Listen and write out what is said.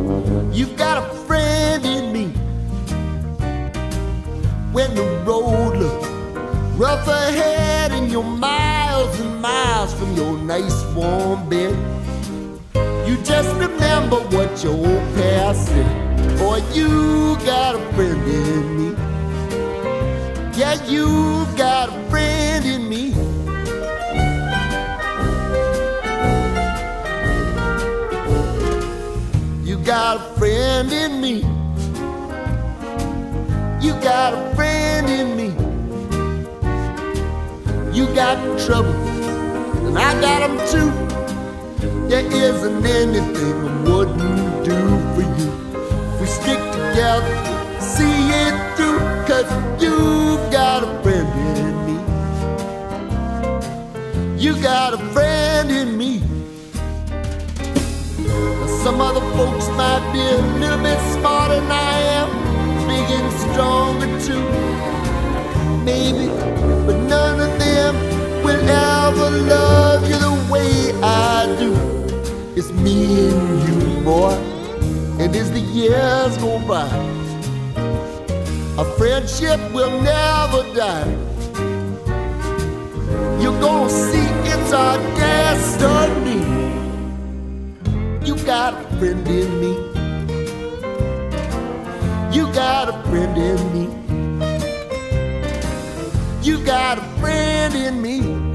You've got a friend in me. When the road looks rough ahead and you're miles and miles from your nice warm bed, you just remember what your old past said. Boy, you got a friend in me. Yeah, you got a friend in me. You got a friend in me. You got a friend in me. You got trouble, and I got them too. There isn't anything I wouldn't do for you. We stick together, see it through, 'cause you've got a friend in me. You got a friend in me. Now, some other folks might be a little bit smarter than I am, big and stronger too, maybe, but none of them will ever love you the way I do. It's me and you, boy, and as the years go by, our friendship will never die. You're gonna see it's our destiny. You got a friend in me. You got a friend in me. You got a friend in me.